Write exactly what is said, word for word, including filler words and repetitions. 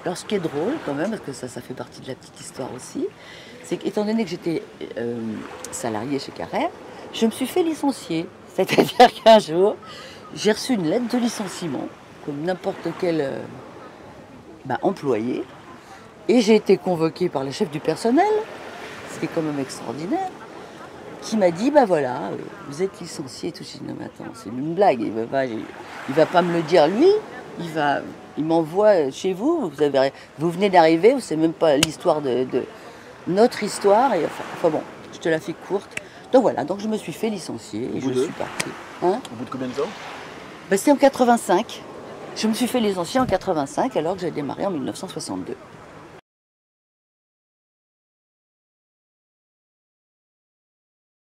Alors ce qui est drôle quand même, parce que ça, ça fait partie de la petite histoire aussi, c'est qu'étant donné que j'étais euh, salariée chez Carrère, je me suis fait licencier. C'est-à-dire qu'un jour, j'ai reçu une lettre de licenciement, comme n'importe quel euh, bah, employé, et j'ai été convoquée par le chef du personnel, ce qui est quand même extraordinaire, qui m'a dit, bah voilà, euh, vous êtes licencié et tout. J'ai dit, non mais attends, c'est une blague, il va pas, il, il va pas me le dire lui, il va, il m'envoie chez vous, vous, avez, vous venez d'arriver, vous savez même pas l'histoire de, de notre histoire, et enfin, enfin bon, je te la fais courte. Donc voilà, donc je me suis fait licencier et je de... suis partie. Hein, au bout de combien de temps? bah, c'était en quatre-vingt-cinq. Je me suis fait licencier en quatre-vingt-cinq alors que j'ai démarré en mille neuf cent soixante-deux.